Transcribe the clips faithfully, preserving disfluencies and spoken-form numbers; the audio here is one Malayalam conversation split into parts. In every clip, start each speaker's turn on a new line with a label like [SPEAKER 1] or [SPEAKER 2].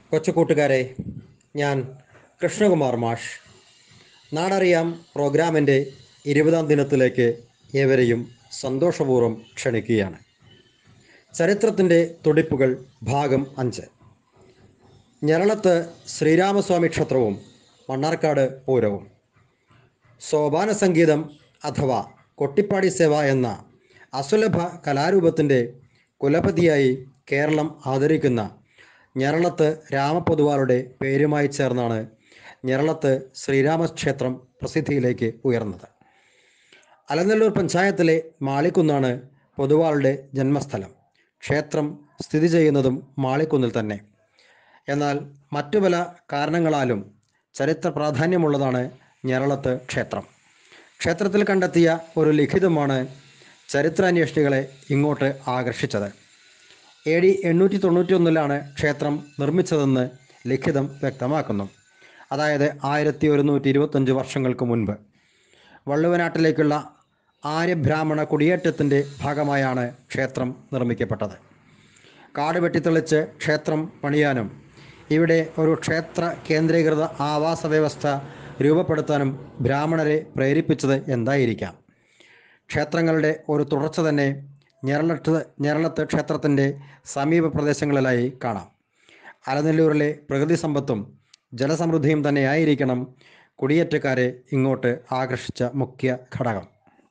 [SPEAKER 1] കൊച്ചുകൂട്ടുകാരെ, ഞാൻ കൃഷ്ണകുമാർ മാഷ്. നാടറിയാം പ്രോഗ്രാമിൻ്റെ ഇരുപതാം ദിനത്തിലേക്ക് ഏവരെയും സന്തോഷപൂർവ്വം ക്ഷണിക്കുകയാണ്. ചരിത്രത്തിൻ്റെ തുടിപ്പുകൾ ഭാഗം അഞ്ച്. ഞരളത്ത് ശ്രീരാമസ്വാമി ക്ഷേത്രവും മണ്ണാർക്കാട് പൂരവും. സോപാന സംഗീതം അഥവാ കൊട്ടിപ്പാടി സേവ എന്ന അസുലഭ കലാരൂപത്തിൻ്റെ കുലപതിയായി കേരളം ആദരിക്കുന്ന ഞരളത്ത് രാമപൊതുവാളുടെ പേരുമായി ചേർന്നാണ് ഞരളത്ത് ശ്രീരാമക്ഷേത്രം പ്രസിദ്ധിയിലേക്ക് ഉയർന്നത്. അലനല്ലൂർ പഞ്ചായത്തിലെ മാളിക്കുന്നാണ് പൊതുവാളുടെ ജന്മസ്ഥലം. ക്ഷേത്രം സ്ഥിതി ചെയ്യുന്നതും മാളിക്കുന്നിൽ തന്നെ. എന്നാൽ മറ്റു പല കാരണങ്ങളാലും ചരിത്ര പ്രാധാന്യമുള്ളതാണ് ഞരളത്ത് ക്ഷേത്രം. ക്ഷേത്രത്തിൽ കണ്ടെത്തിയ ഒരു ലിഖിതമാണ് ചരിത്രാന്വേഷികളെ ഇങ്ങോട്ട് ആകർഷിച്ചത്. എ ഡി എണ്ണൂറ്റി തൊണ്ണൂറ്റി ഒന്നിലാണ് ക്ഷേത്രം നിർമ്മിച്ചതെന്ന് ലിഖിതം വ്യക്തമാക്കുന്നു. അതായത് ആയിരത്തി ഒരുന്നൂറ്റി ഇരുപത്തഞ്ച് വർഷങ്ങൾക്ക് മുൻപ്. വള്ളുവനാട്ടിലേക്കുള്ള ആര്യബ്രാഹ്മണ കുടിയേറ്റത്തിൻ്റെ ഭാഗമായാണ് ക്ഷേത്രം നിർമ്മിക്കപ്പെട്ടത്. കാട് വെട്ടിത്തെളിച്ച് ക്ഷേത്രം പണിയാനും ഇവിടെ ഒരു ക്ഷേത്ര കേന്ദ്രീകൃത ആവാസ വ്യവസ്ഥ രൂപപ്പെടുത്താനും ബ്രാഹ്മണരെ പ്രേരിപ്പിച്ചത് എന്തായിരിക്കാം? ക്ഷേത്രങ്ങളുടെ ഒരു തുടർച്ച തന്നെ ഞരളത്ത് ഞരളത്ത് ക്ഷേത്രത്തിൻ്റെ സമീപ പ്രദേശങ്ങളിലായി കാണാം. അലനല്ലൂരിലെ പ്രകൃതി സമ്പത്തും ജലസമൃദ്ധിയും തന്നെയായിരിക്കണം കുടിയേറ്റക്കാരെ ഇങ്ങോട്ട് ആകർഷിച്ച മുഖ്യ ഘടകം.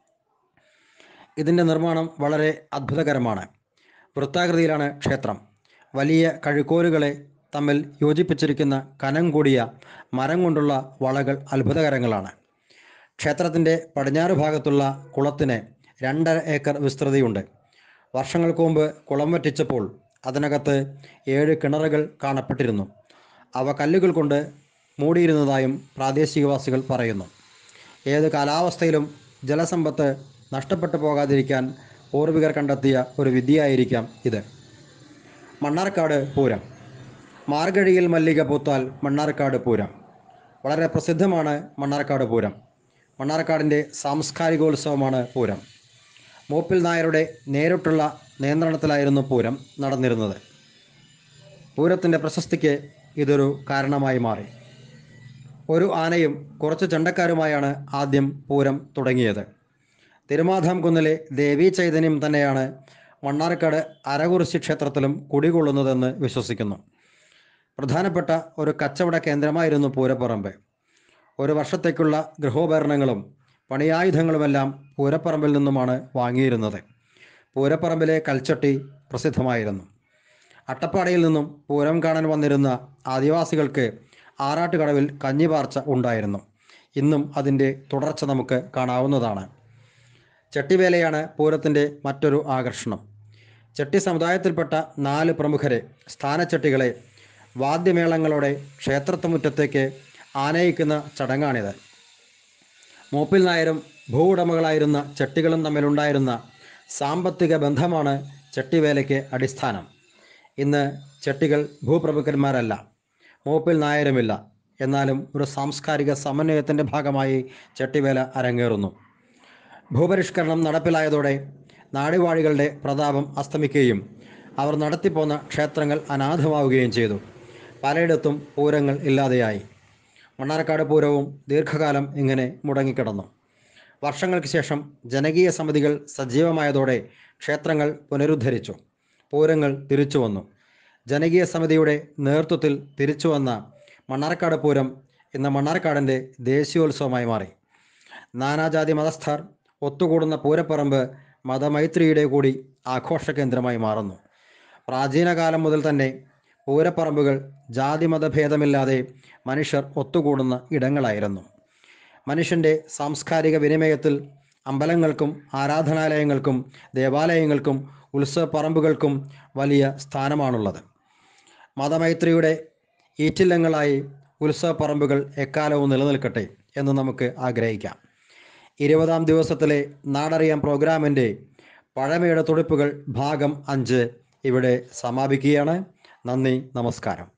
[SPEAKER 1] ഇതിൻ്റെ നിർമ്മാണം വളരെ അത്ഭുതകരമാണ്. വൃത്താകൃതിയിലാണ് ക്ഷേത്രം. വലിയ കഴുക്കോലുകളെ തമ്മിൽ യോജിപ്പിച്ചിരിക്കുന്ന കനം കൂടിയ മരം കൊണ്ടുള്ള വളകൾ അത്ഭുതകരങ്ങളാണ്. ക്ഷേത്രത്തിൻ്റെ പടിഞ്ഞാറ് ഭാഗത്തുള്ള കുളത്തിന് രണ്ടര ഏക്കർ വിസ്തൃതിയുണ്ട്. വർഷങ്ങൾക്ക് മുമ്പ് കുളം വറ്റിച്ചപ്പോൾ അതിനകത്ത് ഏഴ് കിണറുകൾ കാണപ്പെട്ടിരുന്നു. അവ കല്ലുകൾ കൊണ്ട് മൂടിയിരുന്നതായും പ്രാദേശികവാസികൾ പറയുന്നു. ഏത് കാലാവസ്ഥയിലും ജലസമ്പത്ത് നഷ്ടപ്പെട്ടു പോകാതിരിക്കാൻ പൂർവികർ കണ്ടെത്തിയ ഒരു വിദ്യയായിരിക്കാം ഇത്. മണ്ണാർക്കാട് പൂരം. മാർഗഴിയിൽ മല്ലിക പൂത്താൽ മണ്ണാർക്കാട് പൂരം. വളരെ പ്രസിദ്ധമാണ് മണ്ണാർക്കാട് പൂരം. മണ്ണാർക്കാടിൻ്റെ സാംസ്കാരികോത്സവമാണ് പൂരം. മൂപ്പിൽ നായരുടെ നേരിട്ടുള്ള നിയന്ത്രണത്തിലായിരുന്നു പൂരം നടന്നിരുന്നത്. പൂരത്തിൻ്റെ പ്രശസ്തിക്ക് ഇതൊരു കാരണമായി മാറി. ഒരു ആനയും കുറച്ച് ചെണ്ടക്കാരുമായാണ് ആദ്യം പൂരം തുടങ്ങിയത്. തിരുമാധാം കുന്നിലെ ദേവീ ചൈതന്യം തന്നെയാണ് മണ്ണാർക്കാട് അരകുറിശി ക്ഷേത്രത്തിലും കുടികൊള്ളുന്നതെന്ന് വിശ്വസിക്കുന്നു. പ്രധാനപ്പെട്ട ഒരു കച്ചവട കേന്ദ്രമായിരുന്നു പൂരപ്പറമ്പ്. ഒരു വർഷത്തേക്കുള്ള ഗൃഹോപകരണങ്ങളും പണിയായുധങ്ങളുമെല്ലാം പൂരപ്പറമ്പിൽ നിന്നുമാണ് വാങ്ങിയിരുന്നത്. പൂരപ്പറമ്പിലെ കൽച്ചട്ടി പ്രസിദ്ധമായിരുന്നു. അട്ടപ്പാടിയിൽ നിന്നും പൂരം കാണാൻ വന്നിരുന്ന ആദിവാസികൾക്ക് ആറാട്ടുകടവിൽ കഞ്ഞിപാർച്ച ഉണ്ടായിരുന്നു. ഇന്നും അതിൻ്റെ തുടർച്ച നമുക്ക് കാണാവുന്നതാണ്. ചെട്ടിവേലയാണ് പൂരത്തിൻ്റെ മറ്റൊരു ആകർഷണം. ചെട്ടി സമുദായത്തിൽപ്പെട്ട നാല് പ്രമുഖരെ, സ്ഥാനച്ചെട്ടികളെ വാദ്യമേളങ്ങളോടെ ക്ഷേത്രത്തുമുറ്റത്തേക്ക് ആനയിക്കുന്ന ചടങ്ങാണിത്. മൂപ്പിൽ നായരും ഭൂവുടമകളായിരുന്ന ചെട്ടികളും തമ്മിലുണ്ടായിരുന്ന സാമ്പത്തിക ബന്ധമാണ് ചെട്ടിവേലയ്ക്ക് അടിസ്ഥാനം. ഇന്ന് ചെട്ടികൾ ഭൂപ്രഭുക്കന്മാരല്ല, മൂപ്പിൽ നായരുമില്ല. എന്നാലും ഒരു സാംസ്കാരിക സമന്വയത്തിൻ്റെ ഭാഗമായി ചെട്ടിവേല അരങ്ങേറുന്നു. ഭൂപരിഷ്കരണം നടപ്പിലായതോടെ നാടുവാഴികളുടെ പ്രതാപം അസ്തമിക്കുകയും അവർ നടത്തിപ്പോന്ന ക്ഷേത്രങ്ങൾ അനാഥമാവുകയും ചെയ്തു. പലയിടത്തും പൂരങ്ങൾ ഇല്ലാതെയായി. മണ്ണാർക്കാട് പൂരവും ദീർഘകാലം ഇങ്ങനെ മുടങ്ങിക്കിടന്നു. വർഷങ്ങൾക്ക് ശേഷം ജനകീയ സമിതികൾ സജീവമായതോടെ ക്ഷേത്രങ്ങൾ പുനരുദ്ധരിച്ചു. പൂരങ്ങൾ തിരിച്ചു വന്നു. ജനകീയ സമിതിയുടെ നേതൃത്വത്തിൽ തിരിച്ചു വന്ന മണ്ണാർക്കാട് പൂരം ഇന്ന് മണ്ണാർക്കാടിൻ്റെ ദേശീയോത്സവമായി മാറി. നാനാജാതി മതസ്ഥർ ഒത്തുകൂടുന്ന പൂരപ്പറമ്പ് മതമൈത്രിയുടെ കൂടി ആഘോഷ കേന്ദ്രമായി മാറുന്നു. പ്രാചീനകാലം മുതൽ തന്നെ പൂരപ്പറമ്പുകൾ ജാതിമതഭേദമില്ലാതെ മനുഷ്യർ ഒത്തുകൂടുന്ന ഇടങ്ങളായിരുന്നു. മനുഷ്യൻ്റെ സാംസ്കാരിക വിനിമയത്തിൽ അമ്പലങ്ങൾക്കും ആരാധനാലയങ്ങൾക്കും ദേവാലയങ്ങൾക്കും ഉത്സവപ്പറമ്പുകൾക്കും വലിയ സ്ഥാനമാണുള്ളത്. മതമൈത്രിയുടെ ഈറ്റില്ലങ്ങളായി ഉത്സവപ്പറമ്പുകൾ എക്കാലവും നിലനിൽക്കട്ടെ എന്ന് നമുക്ക് ആഗ്രഹിക്കാം. ഇരുപതാം ദിവസത്തിലെ നാടറിയാം പ്രോഗ്രാമിൻ്റെ പഴമയുടെ തുടിപ്പുകൾ ഭാഗം അഞ്ച് ഇവിടെ സമാപിക്കുകയാണ്. നന്ദി, നമസ്കാരം.